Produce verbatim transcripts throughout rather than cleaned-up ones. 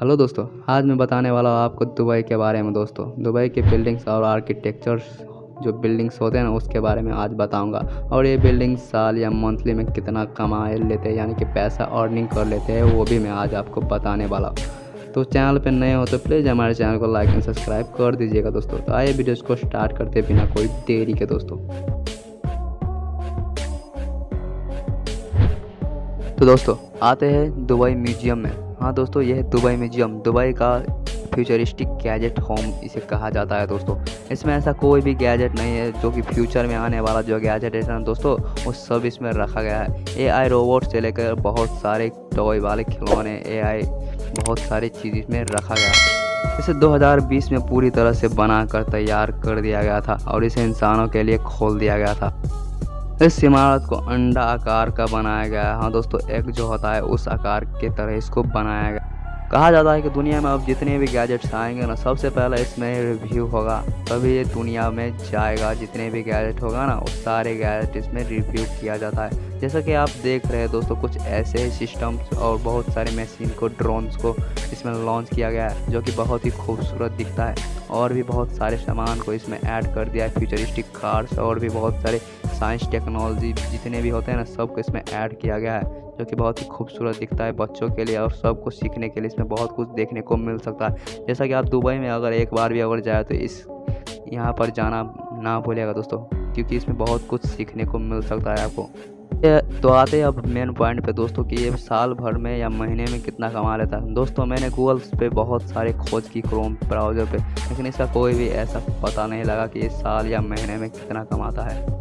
Hello दोस्तों, आज मैं बताने वाला हूँ आपको दुबई के बारे में। दोस्तों, दुबई के बिल्डिंग्स और आर्किटेक्चर्स जो बिल्डिंग्स होते हैं ना, उसके बारे में आज बताऊंगा। और ये बिल्डिंग साल या मंथली में कितना कमा लेते हैं, यानी कि पैसा अर्निंग कर लेते हैं, वो भी मैं आज आपको बताने वाला हूँ। तो चैनल पे नए हो तो प्लीज़ हमारे चैनल को लाइक एंड सब्सक्राइब कर दीजिएगा दोस्तों। तो आइए वीडियोज़ को स्टार्ट करते बिना कोई देरी के दोस्तों। तो दोस्तों आते हैं दुबई म्यूजियम में। हाँ दोस्तों, यह है दुबई म्यूजियम, दुबई का फ्यूचरिस्टिक गैजेट होम इसे कहा जाता है दोस्तों। इसमें ऐसा कोई भी गैजेट नहीं है जो कि फ्यूचर में आने वाला जो गैजेट है ना दोस्तों, वो सब इसमें रखा गया है। एआई रोबोट से लेकर बहुत सारे टॉय वाले खिलौने, एआई बहुत सारी चीज़ इसमें रखा गया है। इसे दो हज़ार बीस में पूरी तरह से बनाकर तैयार कर दिया गया था और इसे इंसानों के लिए खोल दिया गया था। इस इमारत को अंडा आकार का बनाया गया है। हाँ दोस्तों, एक जो होता है उस आकार के तरह इसको बनाया गया। कहा जाता है कि दुनिया में अब जितने भी गैजेट्स आएंगे ना, सबसे पहले इसमें रिव्यू होगा, तभी ये दुनिया में जाएगा। जितने भी गैजेट होगा ना, वो सारे गैजेट इसमें रिव्यू किया जाता है। जैसा कि आप देख रहे हैं दोस्तों, कुछ ऐसे ही सिस्टम्स और बहुत सारे मशीन को, ड्रोन्स को इसमें लॉन्च किया गया है, जो कि बहुत ही खूबसूरत दिखता है। और भी बहुत सारे सामान को इसमें ऐड कर दिया है, फ्यूचरिस्टिक कार्स और भी बहुत सारे साइंस टेक्नोलॉजी जितने भी होते हैं ना, सबको इसमें ऐड किया गया है, जो कि बहुत ही खूबसूरत दिखता है बच्चों के लिए। और सबको सीखने के लिए इसमें बहुत कुछ देखने को मिल सकता है। जैसा कि आप दुबई में अगर एक बार भी अगर जाए तो इस यहाँ पर जाना ना भूलिएगा दोस्तों, क्योंकि इसमें बहुत कुछ सीखने को मिल सकता है आपको। तो आते हैं अब मेन पॉइंट पे दोस्तों, कि ये साल भर में या महीने में कितना कमा लेता है। दोस्तों, मैंने गूगल पे बहुत सारे खोज की क्रोम ब्राउज़र पे, लेकिन इसका कोई भी ऐसा पता नहीं लगा कि ये साल या महीने में कितना कमाता है।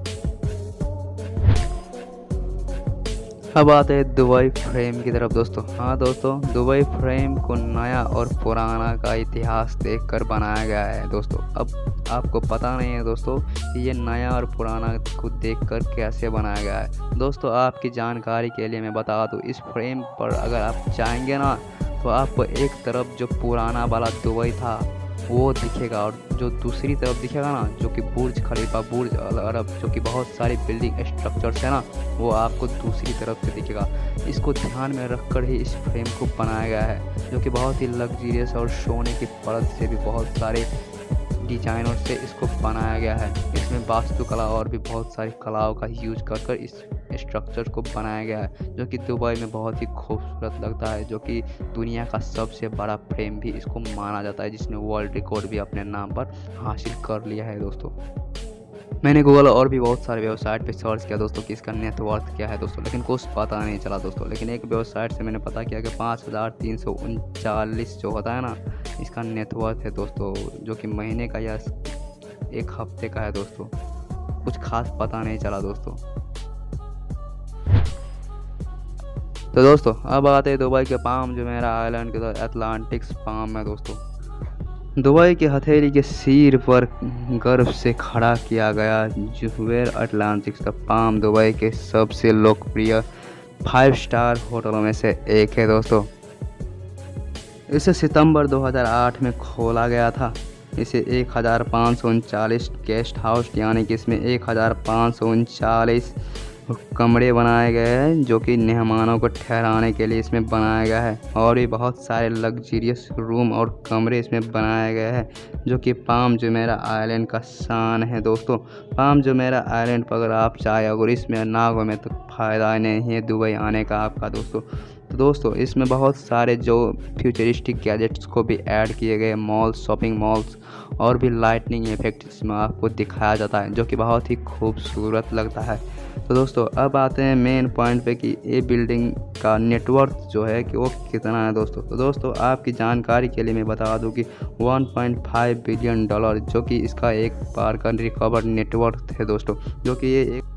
अब आते हैं दुबई फ्रेम की तरफ दोस्तों। हाँ दोस्तों, दुबई फ्रेम को नया और पुराना का इतिहास देखकर बनाया गया है दोस्तों। अब आपको पता नहीं है दोस्तों कि ये नया और पुराना को देखकर कैसे बनाया गया है। दोस्तों, आपकी जानकारी के लिए मैं बता दूँ, इस फ्रेम पर अगर आप जाएंगे ना, तो आपको एक तरफ जो पुराना वाला दुबई था वो दिखेगा, और जो दूसरी तरफ दिखेगा ना, जो कि बुर्ज खलीफा, बुर्ज अल अरब, जो कि बहुत सारी बिल्डिंग स्ट्रक्चर्स है ना, वो आपको दूसरी तरफ से दिखेगा। इसको ध्यान में रखकर ही इस फ्रेम को बनाया गया है, जो कि बहुत ही लग्जरियस और सोने की परत से भी बहुत सारे डिजाइनर से इसको बनाया गया है। इसमें वास्तुकला और भी बहुत सारी कलाओं का यूज कर कर इस स्ट्रक्चर को बनाया गया है, जो कि दुबई में बहुत ही खूबसूरत लगता है, जो कि दुनिया का सबसे बड़ा फ्रेम भी इसको माना जाता है, जिसने वर्ल्ड रिकॉर्ड भी अपने नाम पर हासिल कर लिया है दोस्तों। मैंने गूगल और भी बहुत सारे वेबसाइट पे सर्च किया दोस्तों कि इसका नेटवर्थ क्या है दोस्तों, लेकिन कुछ पता नहीं चला दोस्तों। लेकिन एक वेबसाइट से मैंने पता किया कि पाँच हज़ार तीन सौ उनचालीस जो होता है ना, इसका नेटवर्थ है दोस्तों, जो कि महीने का या एक हफ्ते का है दोस्तों। कुछ खास पता नहीं चला दोस्तों। तो दोस्तों अब आते हैं दुबई के पाम जुमेरा आइलैंड के अटलांटिक्स पाम है दोस्तों। दुबई की हथेली के सिर पर गर्व से खड़ा किया गया जुमेरा अटलांटिक्स का पाम दुबई के सबसे लोकप्रिय फाइव स्टार होटलों में से एक है दोस्तों। इसे सितंबर दो हज़ार आठ में खोला गया था। इसे एक हज़ार पाँच सौ उनचालीस गेस्ट हाउस, यानी कि इसमें एक हज़ार पाँच सौ उनचालीस कमरे बनाए गए हैं, जो कि मेहमानों को ठहराने के लिए इसमें बनाया गया है। और भी बहुत सारे लग्जरियस रूम और कमरे इसमें बनाए गए हैं, जो कि पाम जुमेरा आइलैंड का शान है दोस्तों। पाम जुमेरा आइलैंड पर अगर आप चाहे अगर इसमें ना घूमें तो फ़ायदा नहीं है दुबई आने का आपका दोस्तों। तो दोस्तों, इसमें बहुत सारे जो फ्यूचरिस्टिक गैजेट्स को भी ऐड किए गए, मॉल्स, शॉपिंग मॉल्स और भी लाइटनिंग इफेक्ट इसमें आपको दिखाया जाता है, जो कि बहुत ही खूबसूरत लगता है। तो दोस्तों अब आते हैं मेन पॉइंट पे कि ये बिल्डिंग का नेटवर्थ जो है कि वो कितना है दोस्तों। तो दोस्तों आपकी जानकारी के लिए मैं बता दूं कि one point five billion dollar जो कि इसका एक बार का रिकवर नेटवर्थ है दोस्तों, जो कि ये एक।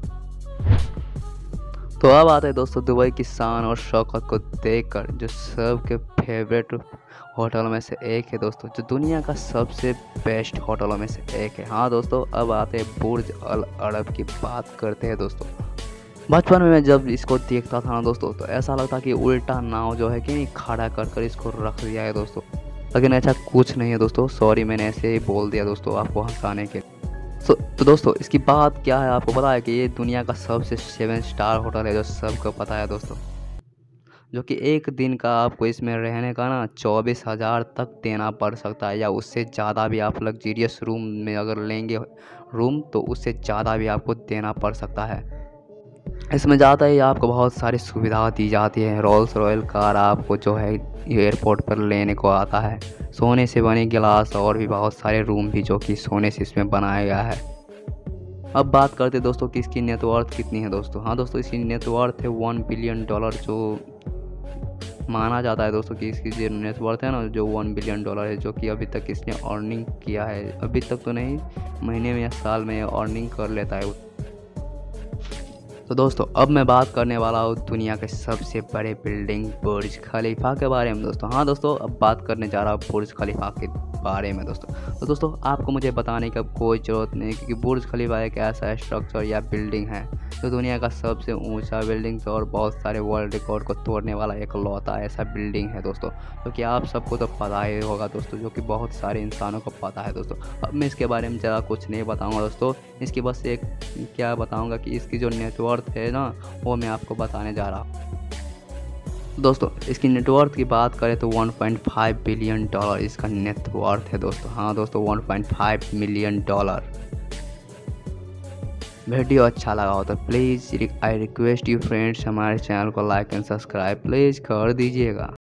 तो अब आते हैं दोस्तों दुबई की शान और शौकत को देखकर, जो सबके फेवरेट होटलों में से एक है दोस्तों, जो दुनिया का सबसे बेस्ट होटलों में से एक है। हाँ दोस्तों, अब आते हैं बुर्ज अल अरब की बात करते हैं दोस्तों। बचपन में मैं जब इसको देखता था ना दोस्तों, तो ऐसा लगता कि उल्टा नाव जो है कि खड़ा कर कर इसको रख दिया है दोस्तों, लेकिन ऐसा कुछ नहीं है दोस्तों। सॉरी, मैंने ऐसे ही बोल दिया दोस्तों आपको हंसाने के। तो, तो दोस्तों इसकी बात क्या है, आपको पता है कि ये दुनिया का सबसे सेवन स्टार होटल है, जो सबको पता है दोस्तों। जो कि एक दिन का आपको इसमें रहने का ना चौबीस हज़ार तक देना पड़ सकता है, या उससे ज़्यादा भी आप लग्जरियस रूम में अगर लेंगे रूम तो उससे ज़्यादा भी आपको देना पड़ सकता है। इसमें ज़्यादा ही आपको बहुत सारी सुविधा दी जाती है। रोल्स रॉयल कार आपको जो है एयरपोर्ट पर लेने को आता है। सोने से बने गिलास और भी बहुत सारे रूम भी जो कि सोने से इसमें बनाया गया है। अब बात करते हैं दोस्तों कि इसकी नेटवर्थ कितनी है दोस्तों। हाँ दोस्तों, इसकी नेटवर्थ है वन बिलियन डॉलर, जो माना जाता है दोस्तों कि इसकी जो नेटवर्थ है ना जो वन बिलियन डॉलर है, जो कि अभी तक इसने अर्निंग किया है। अभी तक तो नहीं, महीने में या साल में अर्निंग कर लेता है। तो दोस्तों अब मैं बात करने वाला हूँ दुनिया के सबसे बड़े बिल्डिंग बुर्ज खलीफा के बारे में दोस्तों। हाँ दोस्तों, अब बात करने जा रहा हूँ बुर्ज खलीफा के बारे में दोस्तों। तो दोस्तों आपको मुझे बताने की कोई ज़रूरत नहीं, क्योंकि बुर्ज खलीफा एक ऐसा स्ट्रक्चर या बिल्डिंग है जो दुनिया का सबसे ऊंचा बिल्डिंग और बहुत सारे वर्ल्ड रिकॉर्ड को तोड़ने वाला एक लौता ऐसा बिल्डिंग है दोस्तों, जो कि आप सबको तो पता ही होगा दोस्तों, जो कि बहुत सारे इंसानों को पता है दोस्तों। अब मैं इसके बारे में ज़्यादा कुछ नहीं बताऊँगा दोस्तों, इसकी बस एक क्या बताऊँगा कि इसकी जो नेटवर्थ है ना वो मैं आपको बताने जा रहा हूँ दोस्तों। इसकी नेटवर्थ की बात करें तो one point five billion dollar इसका नेटवर्थ है दोस्तों। हाँ दोस्तों, one point five million dollar. Video अच्छा लगा हो तो please I request you friends हमारे चैनल को लाइक एंड सब्सक्राइब प्लीज़ कर दीजिएगा।